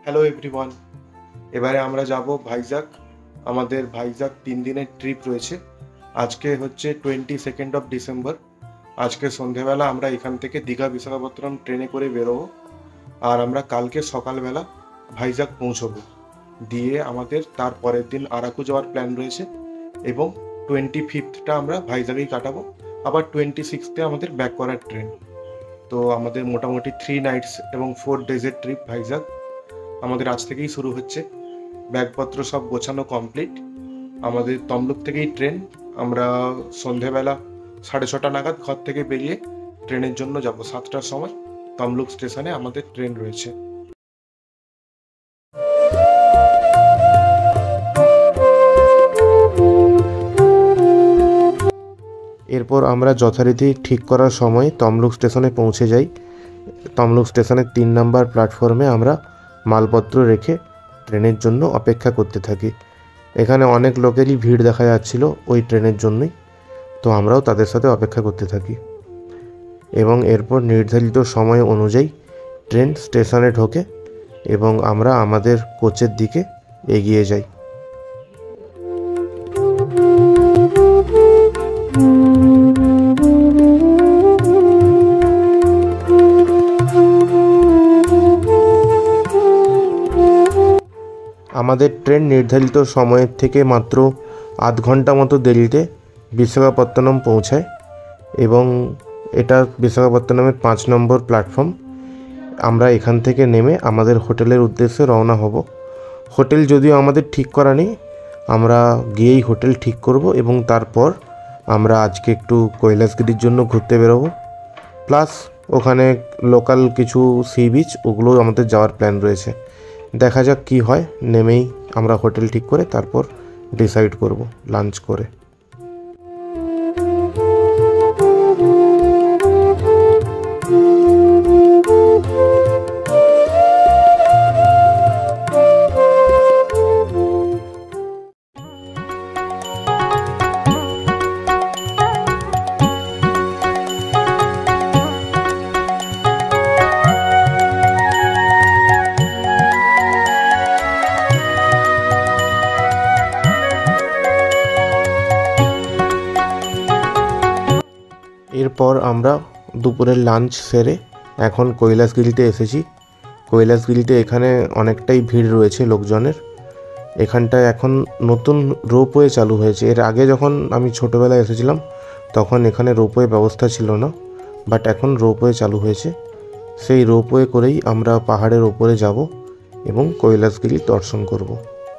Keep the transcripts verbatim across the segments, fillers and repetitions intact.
Hello everyone, এবারে আমরা যাব ভাইজাগ। আমাদের ভাইজাগ তিন দিনের ট্রিপ রয়েছে। আজকে হচ্ছে টোয়েন্টি সেকেন্ড অফ ডিসেম্বর। আজকে সন্ধেবেলা আমরা এখান থেকে দীঘা বিশাখাপত্তনম ট্রেনে করে বেরোবো, আর আমরা কালকে সকালবেলা ভাইজাগ পৌঁছবো। দিয়ে আমাদের তার পরের দিন আরাকু যাওয়ার প্ল্যান রয়েছে, এবং টোয়েন্টি ফিফথটা আমরা ভাইজাগেই কাটাবো। আবার টোয়েন্টি সিক্সথে আমাদের ব্যাক করার ট্রেন। তো আমাদের মোটামুটি থ্রি নাইটস এবং ফোর ডেজের ট্রিপ ভাইজাগ আমাদের আজ থেকেই শুরু হচ্ছে। ব্যাগপত্র সব গোছানো কমপ্লিট। আমাদের তমলুক থেকেই ট্রেন। আমরা সন্ধেবেলা সাড়ে ছটা নাগাদ ঘর থেকে বেরিয়ে ট্রেনের জন্য যাব। সাতটার সময় তমলুক স্টেশনে আমাদের ট্রেন রয়েছে। এরপর আমরা যথারীতি ঠিক করার সময় তমলুক স্টেশনে পৌঁছে যাই। তমলুক স্টেশনের তিন নম্বর প্ল্যাটফর্মে আমরা মালপত্র রেখে ট্রেনের জন্য অপেক্ষা করতে থাকি। এখানে অনেক লোকেরই ভিড় দেখা যাচ্ছিল ওই ট্রেনের জন্যই, তো আমরাও তাদের সাথে অপেক্ষা করতে থাকি। এবং এরপর নির্ধারিত সময় অনুযায়ী ট্রেন স্টেশনে ঢোকে এবং আমরা আমাদের কোচের দিকে এগিয়ে যাই। আমাদের ট্রেন নির্ধারিত সময়ের থেকে মাত্র আধ ঘন্টা মতো দেরিতে বিশাখাপত্তনম পৌঁছায়, এবং এটা বিশাখাপত্তনমের পাঁচ নম্বর প্ল্যাটফর্ম। আমরা এখান থেকে নেমে আমাদের হোটেলের উদ্দেশ্যে রওনা হব। হোটেল যদিও আমাদের ঠিক করা নেই, আমরা গিয়েই হোটেল ঠিক করব, এবং তারপর আমরা আজকে একটু কৈলাসগিরির জন্য ঘুরতে বেরোবো। প্লাস ওখানে লোকাল কিছু সি বিচ, ওগুলো আমাদের যাওয়ার প্ল্যান রয়েছে। দেখা যাক কি হয়। নেমেই আমরা হোটেল ঠিক করে তারপর ডিসাইড করব লাঞ্চ করে। এরপর আমরা দুপুরের লাঞ্চ সেরে এখন কৈলাসগিরিতে এসেছি। কৈলাসগিরিতে এখানে অনেকটাই ভিড় রয়েছে লোকজনের। এখানটায় এখন নতুন রোপওয়ে চালু হয়েছে। এর আগে যখন আমি ছোটোবেলায় এসেছিলাম তখন এখানে রোপওয়ে ব্যবস্থা ছিল না, বাট এখন রোপওয়ে চালু হয়েছে। সেই রোপওয়ে করেই আমরা পাহাড়ের ওপরে যাব এবং কৈলাসগিরি দর্শন করব।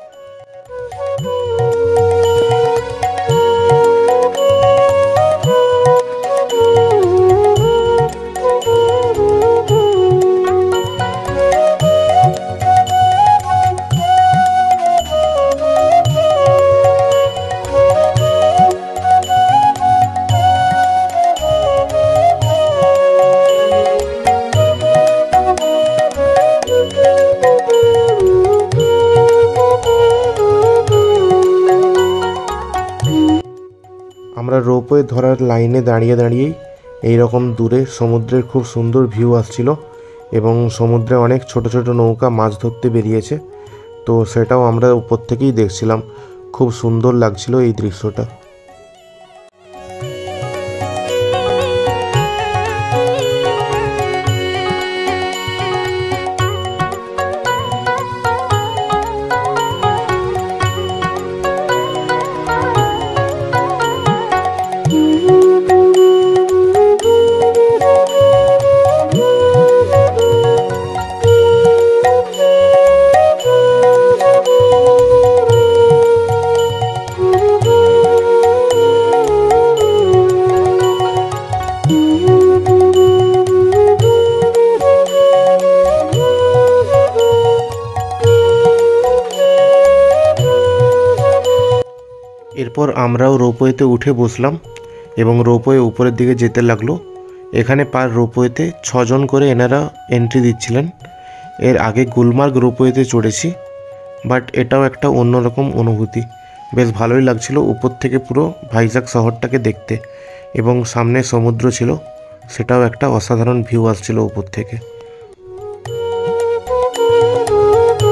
আমরা রোপওয়ে ধরার লাইনে দাঁড়িয়ে দাঁড়িয়েই এই রকম দূরে সমুদ্রের খুব সুন্দর ভিউ আসছিল, এবং সমুদ্রে অনেক ছোট ছোট নৌকা মাছ ধরতে বেরিয়েছে। তো সেটাও আমরা উপর থেকেই দেখছিলাম। খুব সুন্দর লাগছিল এই দৃশ্যটা। এরপর আমরাও রোপওয়েতে উঠে বসলাম এবং রোপওয়ে উপরের দিকে যেতে লাগলো। এখানে পার রোপওয়েতে ছজন করে এনারা এন্ট্রি দিচ্ছিলেন। এর আগে গুলমার্গ রোপওয়েতে চড়েছি, বাট এটাও একটা অন্যরকম অনুভূতি। বেশ ভালোই লাগছিল উপর থেকে পুরো ভাইজাগ শহরটাকে দেখতে, এবং সামনে সমুদ্র ছিল, সেটাও একটা অসাধারণ ভিউ আসছিল উপর থেকে।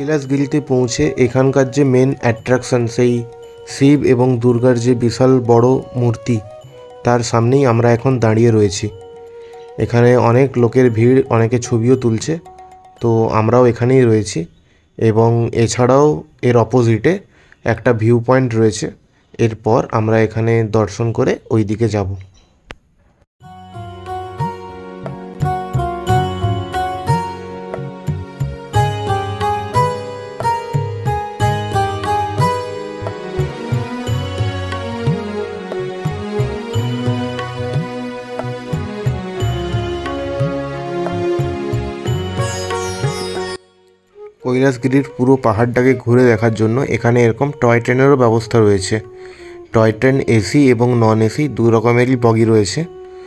কৈলাসগিরিতে পৌঁছে এখানকার যে মেন অ্যাট্রাকশন, সেই শিব এবং দুর্গার যে বিশাল বড় মূর্তি, তার সামনেই আমরা এখন দাঁড়িয়ে রয়েছি। এখানে অনেক লোকের ভিড়, অনেকে ছবিও তুলছে, তো আমরাও এখানেই রয়েছি। এবং এছাড়াও এর অপোজিটে একটা ভিউ পয়েন্ট রয়েছে, এরপর আমরা এখানে দর্শন করে ওই দিকে যাব। কৈলাসগিরির পুরো পাহাড়টাকে ঘুরে দেখার জন্য এখানে এরকম টয় ট্রেনেরও ব্যবস্থা রয়েছে। টয় ট্রেন এসি এবং নন এসি দু রকমেরই বগি রয়েছে।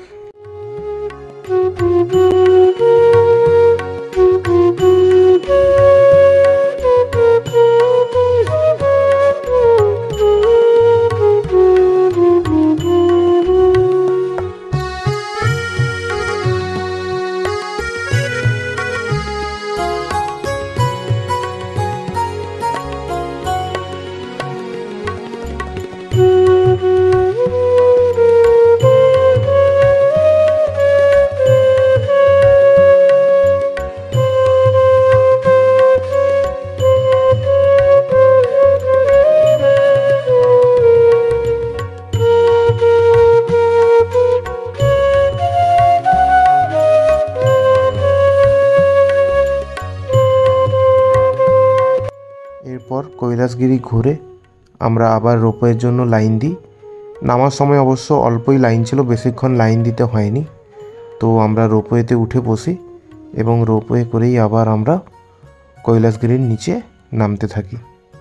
এরপর কৈলাসগিরি ঘুরে আমরা আবার রোপওয়ের জন্য লাইন দিই। নামার সময় অবশ্য অল্পই লাইন ছিল, বেশিক্ষণ লাইন দিতে হয়নি। তো আমরা রোপওয়েতে উঠে বসি এবং রোপওয়ে করেই আবার আমরা কৈলাসগিরির নিচে নামতে থাকি।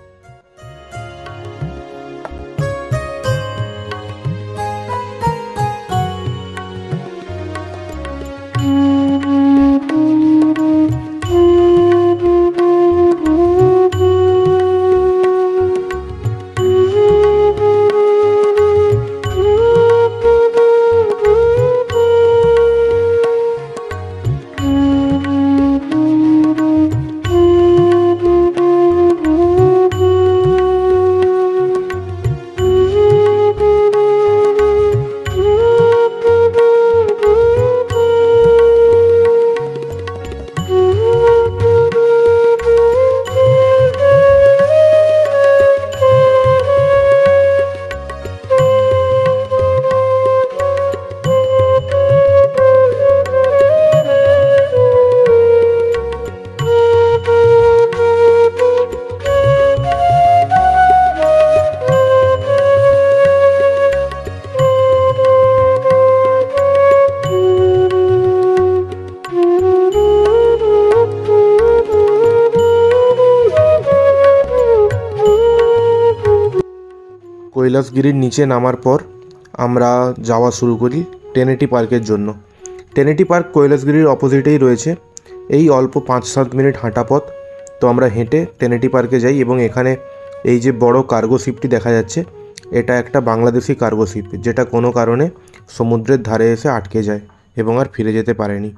কৈলাসগিরির নিচে নামার পর আমরা যাওয়া শুরু করি টেনেটি পার্কের জন্য। টেনেটি পার্ক কৈলাসগিরির অপোজিটেই রয়েছে, এই অল্প পাঁচ সাত মিনিট হাঁটা পথ। তো আমরা হেঁটে টেনেটি পার্কে যাই এবং এখানে এই যে বড় কার্গো শিপটি দেখা যাচ্ছে, এটা একটা বাংলাদেশি কার্গো শিপ, যেটা কোনো কারণে সমুদ্রের ধারে এসে আটকে যায় এবং আর ফিরে যেতে পারেনি।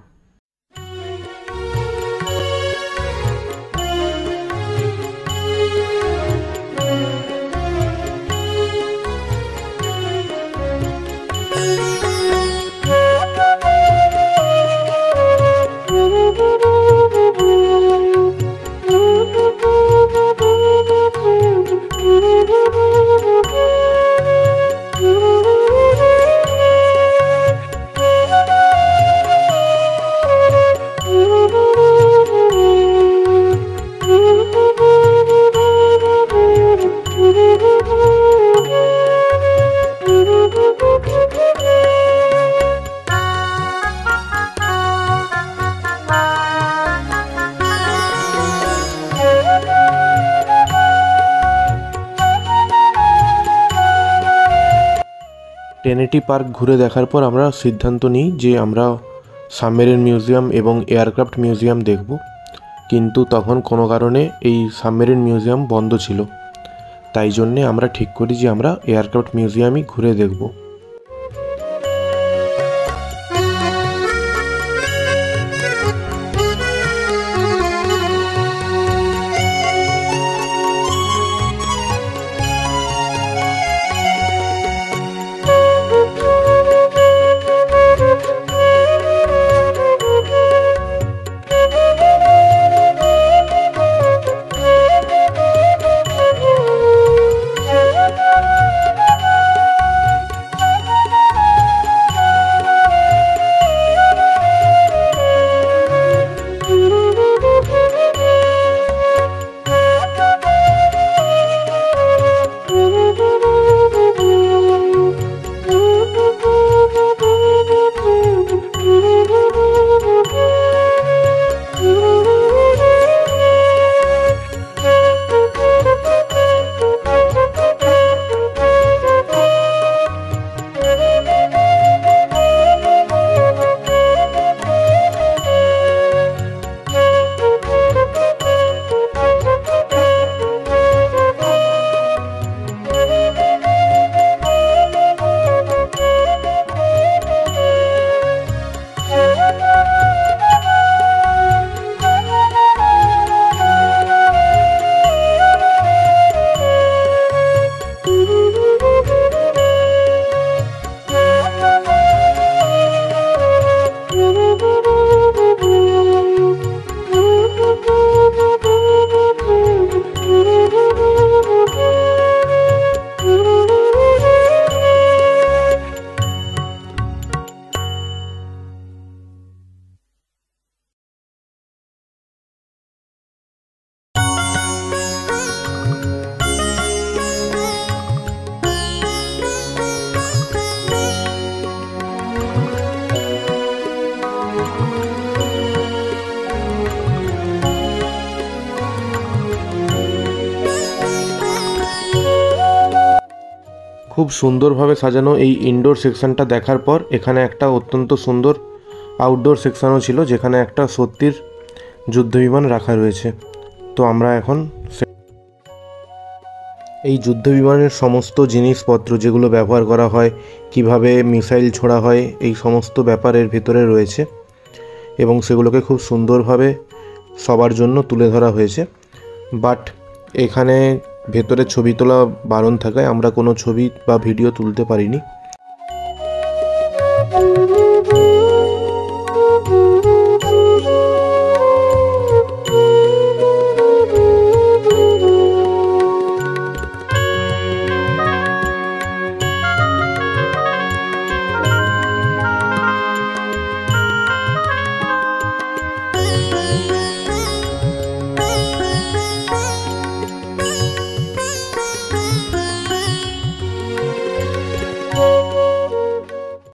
টেনেটি পার্ক ঘুরে দেখার পর আমরা সিদ্ধান্ত নিই যে আমরা সাবমেরিন মিউজিয়াম এবং এয়ারক্রাফট মিউজিয়াম দেখব, কিন্তু তখন কোনো কারণে এই সাবমেরিন মিউজিয়াম বন্ধ ছিল। তাই জন্যে আমরা ঠিক করি যে আমরা এয়ারক্রাফট মিউজিয়ামই ঘুরে দেখব। খুব সুন্দরভাবে সাজানো এই ইনডোর সেকশনটা দেখার পর এখানে একটা অত্যন্ত সুন্দর আউটডোর সেকশনও ছিল, যেখানে একটা সত্যির যুদ্ধবিমান রাখা রয়েছে। তো আমরা এখন এই যুদ্ধবিমানের সমস্ত জিনিসপত্র যেগুলো ব্যবহার করা হয়, কিভাবে মিসাইল ছোড়া হয়, এই সমস্ত ব্যাপারের ভিতরে রয়েছে এবং সেগুলোকে খুব সুন্দরভাবে সবার জন্য তুলে ধরা হয়েছে। বাট এখানে ভেতরে ছবি তোলা বারণ থাকায় আমরা কোনো ছবি বা ভিডিও তুলতে পারিনি।